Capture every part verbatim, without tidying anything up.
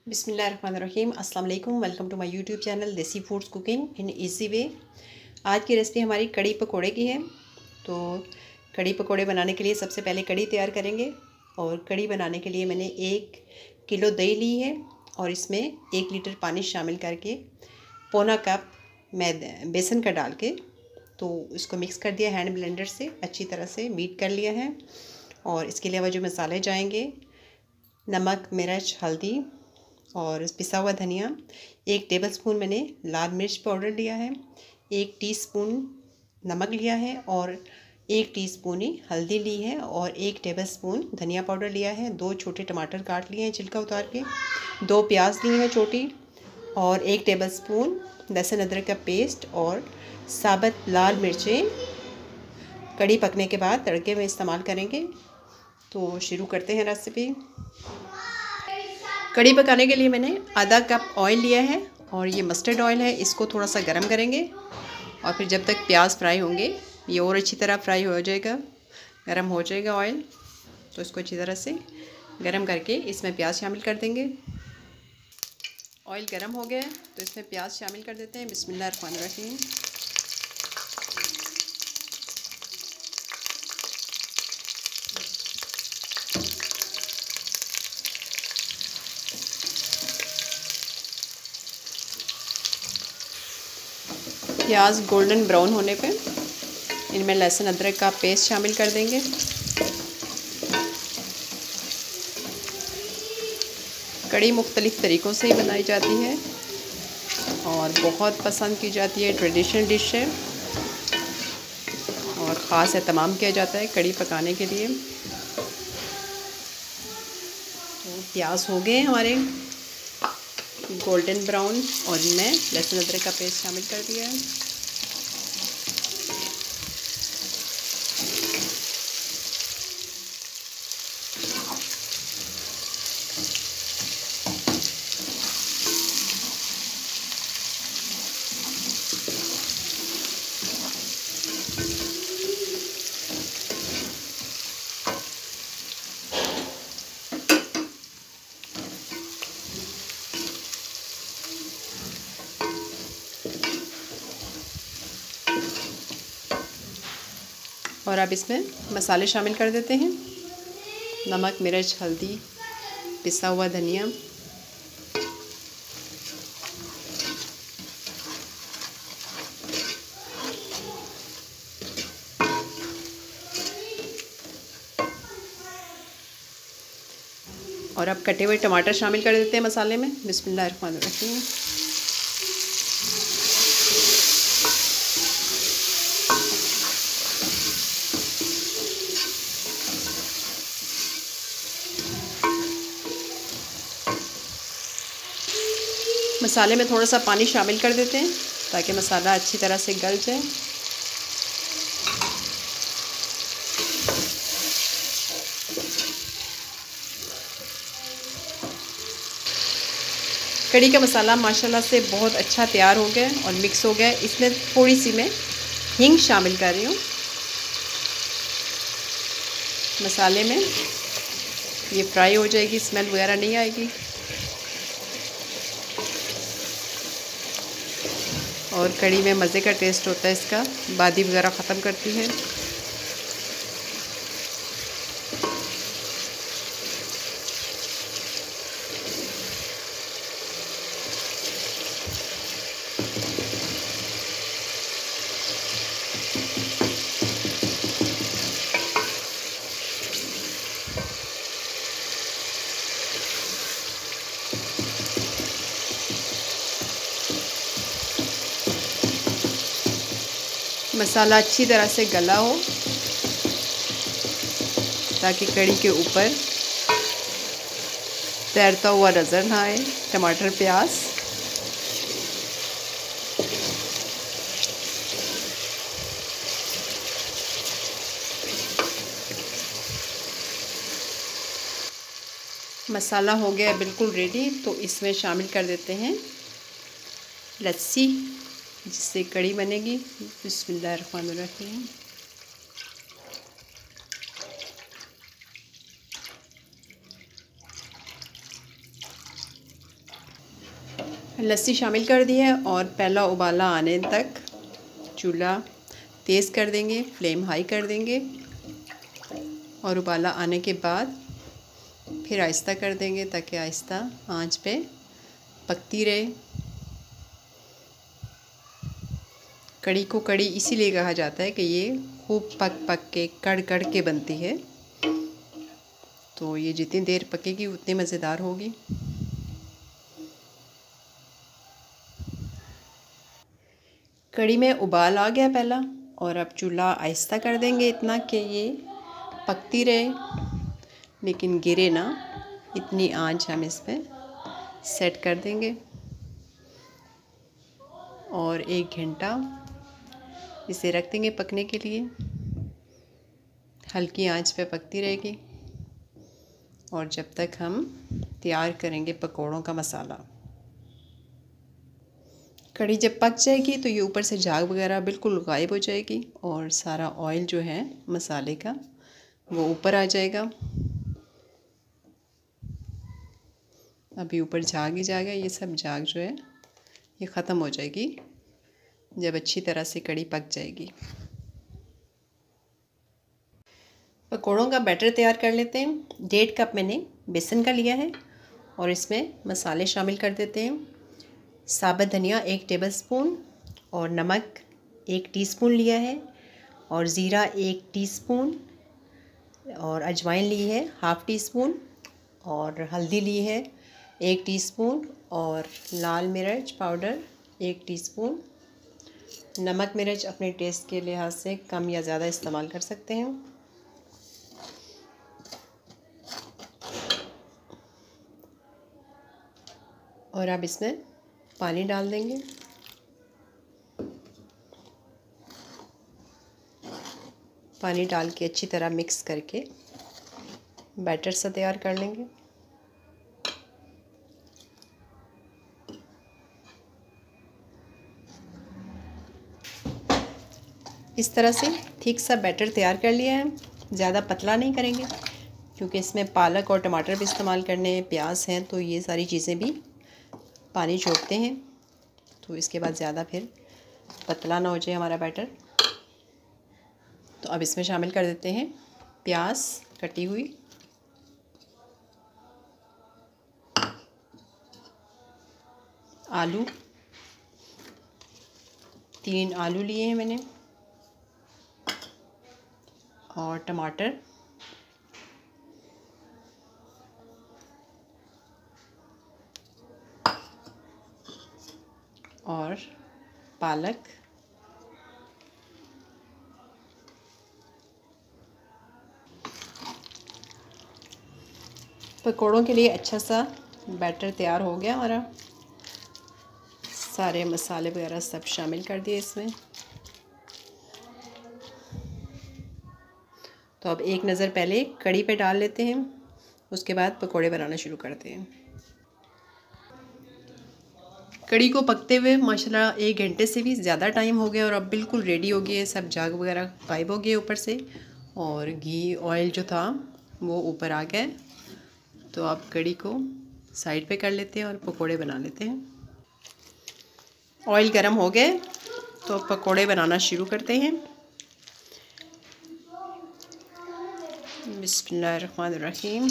बिस्मिल्लाहिर्रहमानिर्रहीम। अस्सलाम वालेकुम। Welcome to my YouTube channel desi foods cooking in easy way. आज की रेसिपी हमारी कड़ी पकोड़े की है। तो कड़ी पकोड़े बनाने के लिए सबसे पहले कड़ी तैयार करेंगे। और कड़ी बनाने के लिए मैंने एक किलो दही ली है और इसमें एक लीटर पानी शामिल करके पौना कप मैं बेसन का डाल के तो इसको मिक्स कर दिया हैंड ब्लेंडर से, अच्छी तरह से बीट कर लिया है। और इसके अलावा जो मसाले जाएंगे, नमक, मिर्च, हल्दी और पिसा हुआ धनिया। एक टेबलस्पून मैंने लाल मिर्च पाउडर लिया है, एक टीस्पून नमक लिया है और एक टीस्पून ही हल्दी ली है और एक टेबलस्पून धनिया पाउडर लिया है। दो छोटे टमाटर काट लिए हैं छिलका उतार के, दो प्याज लिए हैं छोटी और एक टेबलस्पून लहसुन अदरक का पेस्ट और साबुत लाल मिर्चें कड़ी पकने के बाद तड़के में इस्तेमाल करेंगे। तो शुरू करते हैं रेसिपी। कड़ी पकाने के लिए मैंने आधा कप ऑयल लिया है और ये मस्टर्ड ऑयल है। इसको थोड़ा सा गरम करेंगे और फिर जब तक प्याज फ्राई होंगे, ये और अच्छी तरह फ्राई हो जाएगा, गरम हो जाएगा ऑयल। तो इसको अच्छी तरह से गरम करके इसमें प्याज शामिल कर देंगे। ऑयल गरम हो गया है तो इसमें प्याज शामिल कर देते हैं। बिस्मिल्लाहिर्रहमानिर्रहीम। प्याज गोल्डन ब्राउन होने पे इनमें लहसुन अदरक का पेस्ट शामिल कर देंगे। कड़ी मुख्तलिफ़ तरीक़ों से ही बनाई जाती है और बहुत पसंद की जाती है, ट्रेडिशनल डिश है और ख़ास एहतमाम किया जाता है कड़ी पकाने के लिए। तो प्याज हो गए हमारे गोल्डन ब्राउन और इनमें लहसुन अदरक का पेस्ट शामिल कर दिया है। और अब इसमें मसाले शामिल कर देते हैं। नमक, मिर्च, हल्दी, पिसा हुआ धनिया, और अब कटे हुए टमाटर शामिल कर देते हैं मसाले में। बिस्मिल्लाहिर्रहमानिर्रहीम। मसाले में थोड़ा सा पानी शामिल कर देते हैं ताकि मसाला अच्छी तरह से गल जाए। कड़ी का मसाला माशाल्लाह से बहुत अच्छा तैयार हो गया और मिक्स हो गया। इसमें थोड़ी सी मैं हींग शामिल कर रही हूँ मसाले में, ये फ्राई हो जाएगी, स्मेल वगैरह नहीं आएगी और कड़ी में मज़े का टेस्ट होता है इसका, बादी वगैरह ख़त्म करती है। मसाला अच्छी तरह से गला हो ताकि कड़ी के ऊपर तैरता हुआ नज़र ना आए टमाटर प्याज। मसाला हो गया बिल्कुल रेडी। तो इसमें शामिल कर देते हैं लस्सी जिससे कड़ी बनेगी। बिस्मिल्लाहिर्रहमानिर्रहीम। लस्सी शामिल कर दी है और पहला उबाला आने तक चूल्हा तेज़ कर देंगे, फ्लेम हाई कर देंगे और उबाला आने के बाद फिर आहिस्ता कर देंगे ताकि आहिस्ता आंच पे पकती रहे। कड़ी को कड़ी इसीलिए कहा जाता है कि ये खूब पक पक के कड़ कड़ के बनती है, तो ये जितनी देर पकेगी उतनी मज़ेदार होगी। कड़ी में उबाल आ गया पहला और अब चूल्हा आहिस्ता कर देंगे इतना कि ये पकती रहे लेकिन गिरे ना, इतनी आंच हम इस पर सेट कर देंगे और एक घंटा इसे रख देंगे पकने के लिए। हल्की आंच पे पकती रहेगी और जब तक हम तैयार करेंगे पकोड़ों का मसाला। कड़ी जब पक जाएगी तो ये ऊपर से झाग वगैरह बिल्कुल गायब हो जाएगी और सारा ऑयल जो है मसाले का वो ऊपर आ जाएगा। अभी ऊपर झाग ही झाग है, ये सब झाग जो है ये ख़त्म हो जाएगी जब अच्छी तरह से कड़ी पक जाएगी। पकोड़ों का बैटर तैयार कर लेते हैं। डेढ़ कप मैंने बेसन का लिया है और इसमें मसाले शामिल कर देते हैं। साबुत धनिया एक टेबलस्पून और नमक एक टीस्पून लिया है और ज़ीरा एक टीस्पून और अजवाइन ली है हाफ़ टी स्पून और हल्दी ली है एक टीस्पून और लाल मिर्च पाउडर एक टीस्पून। नमक मिर्च अपने टेस्ट के लिहाज से कम या ज़्यादा इस्तेमाल कर सकते हैं। और अब इसमें पानी डाल देंगे। पानी डाल के अच्छी तरह मिक्स करके बैटर सा तैयार कर लेंगे। इस तरह से ठीक सा बैटर तैयार कर लिया है। ज़्यादा पतला नहीं करेंगे क्योंकि इसमें पालक और टमाटर भी इस्तेमाल करने हैं, प्याज हैं, तो ये सारी चीज़ें भी पानी छोड़ते हैं, तो इसके बाद ज़्यादा फिर पतला ना हो जाए हमारा बैटर। तो अब इसमें शामिल कर देते हैं प्याज कटी हुई, आलू, तीन आलू लिए हैं मैंने, और टमाटर, और पालक, पकोड़ों के लिए अच्छा सा बैटर तैयार हो गया हमारा। सारे मसाले वगैरह सब शामिल कर दिए इसमें। तो अब एक नज़र पहले कड़ी पे डाल लेते हैं, उसके बाद पकोड़े बनाना शुरू करते हैं। कड़ी को पकते हुए माशाल्लाह एक घंटे से भी ज़्यादा टाइम हो गया और अब बिल्कुल रेडी हो गई है। सब झाग वगैरह गायब हो गए ऊपर से और घी ऑयल जो था वो ऊपर आ गया। तो अब कड़ी को साइड पे कर लेते हैं और पकोड़े बना लेते हैं। ऑयल गरम हो गए तो पकोड़े बनाना शुरू करते हैं। बिस्मिल्लाहिर्रहमानिर्रहीम।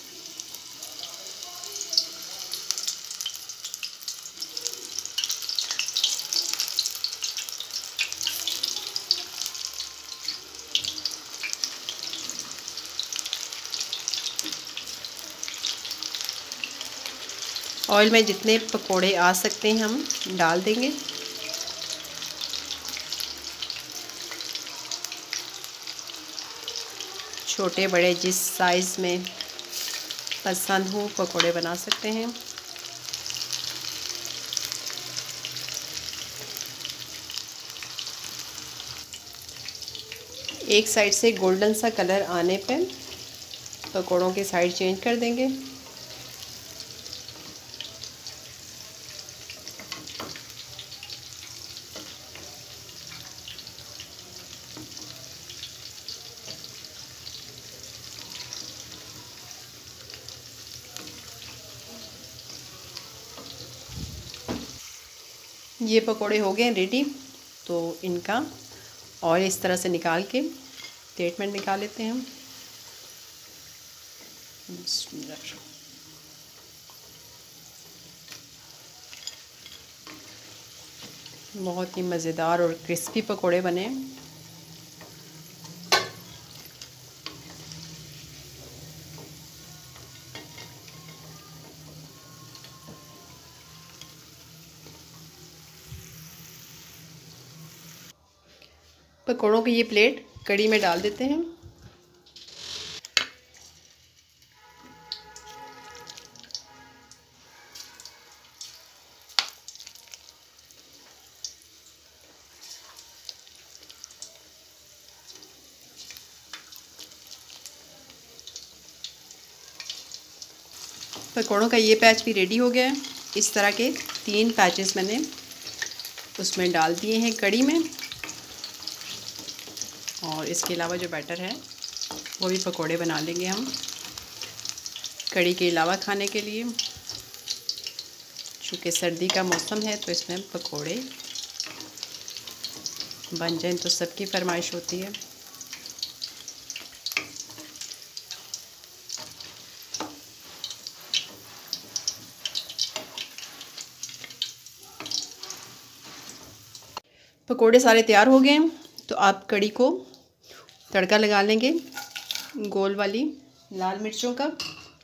ऑयल में जितने पकोड़े आ सकते हैं हम डाल देंगे। छोटे बड़े जिस साइज़ में पसंद हो पकोड़े बना सकते हैं। एक साइड से गोल्डन सा कलर आने पे पकोड़ों की साइड चेंज कर देंगे। ये पकोड़े हो गए रेडी। तो इनका ऑयल इस तरह से निकाल के प्लेट में निकाल लेते हैं हम। बहुत ही मज़ेदार और क्रिस्पी पकोड़े बने। पकोड़ों की ये प्लेट कढ़ी में डाल देते हैं। पकोड़ों का ये पैच भी रेडी हो गया है। इस तरह के तीन पैचेस मैंने उसमें डाल दिए हैं कढ़ी में। और इसके अलावा जो बैटर है वो भी पकोड़े बना लेंगे हम कढ़ी के अलावा खाने के लिए। चूँकि सर्दी का मौसम है तो इसमें पकोड़े बन जाएं तो सबकी फरमाइश होती है। पकोड़े सारे तैयार हो गए हैं। तो आप कढ़ी को तड़का लगा लेंगे गोल वाली लाल मिर्चों का।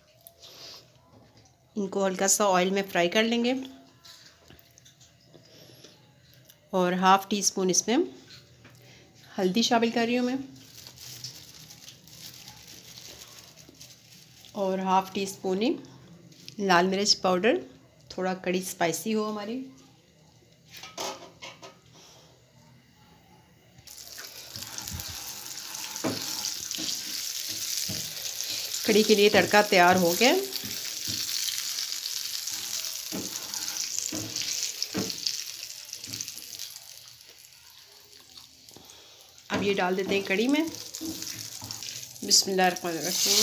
इनको हल्का सा ऑयल में फ्राई कर लेंगे। और हाफ़ टी स्पून इसमें हल्दी शामिल कर रही हूँ मैं। और हाफ़ टी स्पून ही लाल मिर्च पाउडर, थोड़ा कड़ी स्पाइसी हो हमारी। कड़ी के लिए तड़का तैयार हो गया। अब ये डाल देते हैं कड़ी में। बिस्मिल्लाहिर्रहमानिर्रहीम।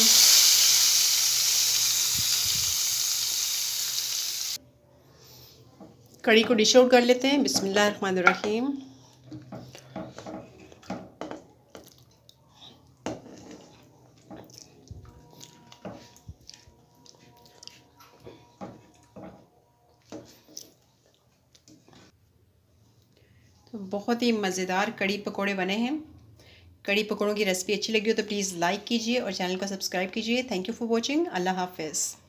कड़ी को डिश आउट कर लेते हैं। बिस्मिल्लाहिर्रहमानिर्रहीम। तो बहुत ही मज़ेदार कड़ी पकोड़े बने हैं। कड़ी पकोड़ों की रेसिपी अच्छी लगी हो तो प्लीज़ लाइक कीजिए और चैनल को सब्सक्राइब कीजिए। Thank you for watching. Allah हाफ़िज़।